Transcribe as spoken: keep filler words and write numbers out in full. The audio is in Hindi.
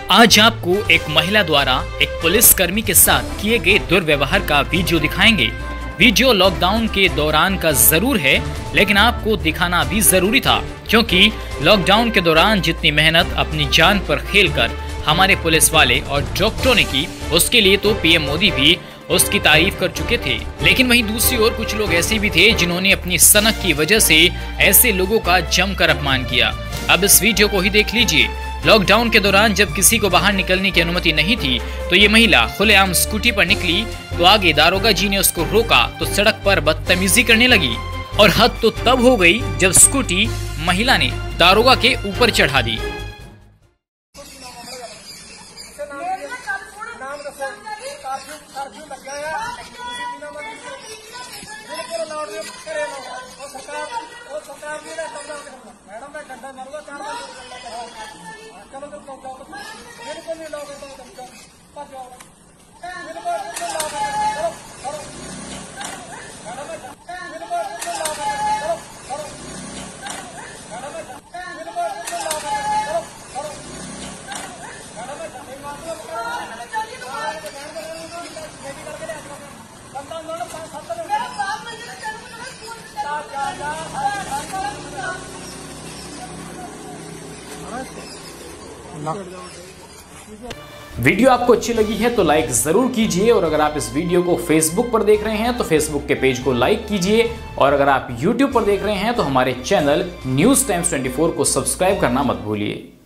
आज आपको एक महिला द्वारा एक पुलिसकर्मी के साथ किए गए दुर्व्यवहार का वीडियो दिखाएंगे। वीडियो लॉकडाउन के दौरान का जरूर है, लेकिन आपको दिखाना भी जरूरी था, क्योंकि लॉकडाउन के दौरान जितनी मेहनत अपनी जान पर खेलकर हमारे पुलिस वाले और डॉक्टरों ने की, उसके लिए तो पीएम मोदी भी उसकी तारीफ कर चुके थे। लेकिन वहीं दूसरी ओर कुछ लोग ऐसे भी थे जिन्होंने अपनी सनक की वजह से ऐसे लोगों का जमकर अपमान किया। अब इस वीडियो को ही देख लीजिए। लॉकडाउन के दौरान जब किसी को बाहर निकलने की अनुमति नहीं थी, तो ये महिला खुलेआम स्कूटी पर निकली तो आगे दारोगा जी ने उसको रोका तो सड़क पर बदतमीजी करने लगी। और हद तो तब हो गई जब स्कूटी महिला ने दारोगा के ऊपर चढ़ा दी। वीडियो आपको अच्छी लगी है तो लाइक जरूर कीजिए, और अगर आप इस वीडियो को फेसबुक पर देख रहे हैं तो फेसबुक के पेज को लाइक कीजिए, और अगर आप यूट्यूब पर देख रहे हैं तो हमारे चैनल न्यूज़ टाइम्स चौबीस को सब्सक्राइब करना मत भूलिए।